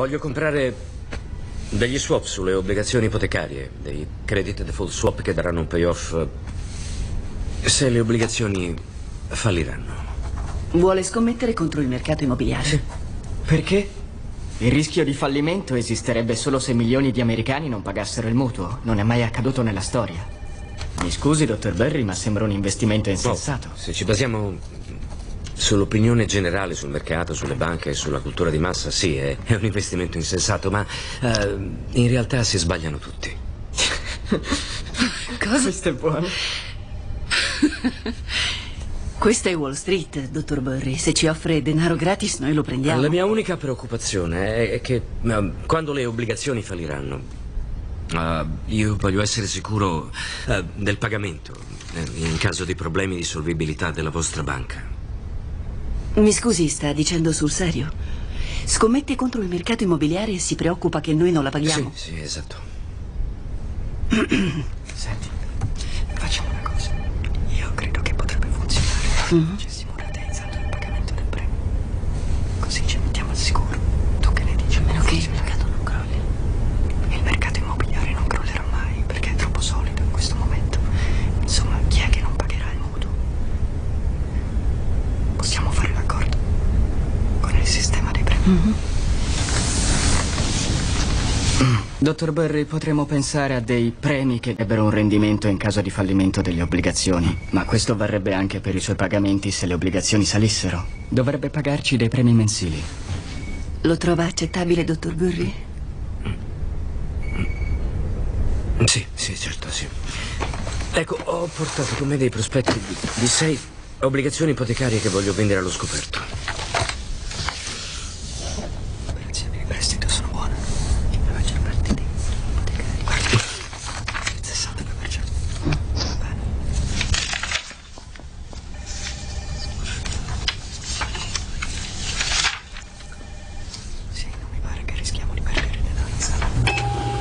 Voglio comprare degli swap sulle obbligazioni ipotecarie, dei credit default swap che daranno un payoff se le obbligazioni falliranno. Vuole scommettere contro il mercato immobiliare? Sì. Perché? Il rischio di fallimento esisterebbe solo se milioni di americani non pagassero il mutuo. Non è mai accaduto nella storia. Mi scusi, dottor Berry, ma sembra un investimento insensato. Se ci basiamo sull'opinione generale sul mercato, sulle banche e sulla cultura di massa, sì, è un investimento insensato, ma in realtà si sbagliano tutti. Cosa? Questo è buono. Questa è Wall Street, dottor Burry. Se ci offre denaro gratis, noi lo prendiamo. La mia unica preoccupazione è che quando le obbligazioni falliranno, io voglio essere sicuro del pagamento in caso di problemi di solvibilità della vostra banca. Mi scusi, sta dicendo sul serio? Scommette contro il mercato immobiliare e si preoccupa che noi non la paghiamo? Sì, sì, esatto. Senti, facciamo una cosa. Io credo che potrebbe funzionare. Facessimo rateizzando il pagamento del premio. Così ci mettiamo al sicuro. Tu che ne dici? A meno che il mercato non crolli. Il mercato immobiliare non crollerà mai perché è troppo solido in questo momento. Insomma, chi è che non pagherà il mutuo? Possiamo fare l'accordo con il sistema dei premi. Dottor Berry, potremmo pensare a dei premi che darebbero un rendimento in caso di fallimento delle obbligazioni, ma questo varrebbe anche per i suoi pagamenti se le obbligazioni salissero. Dovrebbe pagarci dei premi mensili. Lo trova accettabile, dottor Burry? Sì, sì, certo, sì. Ecco, ho portato con me dei prospetti di 6 obbligazioni ipotecarie che voglio vendere allo scoperto. Le operazioni di prestito sono buone. La maggior parte dei ipotecari. Guarda, il 62%. Va bene. Sì, non mi pare che rischiamo di perdere denaro.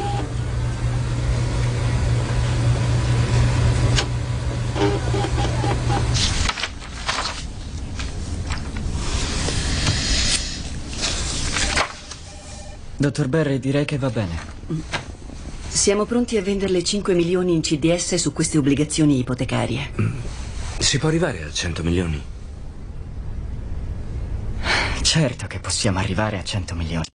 Dottor Berry, direi che va bene. Siamo pronti a venderle 5 milioni in CDS su queste obbligazioni ipotecarie. Si può arrivare a 100 milioni? Certo che possiamo arrivare a 100 milioni.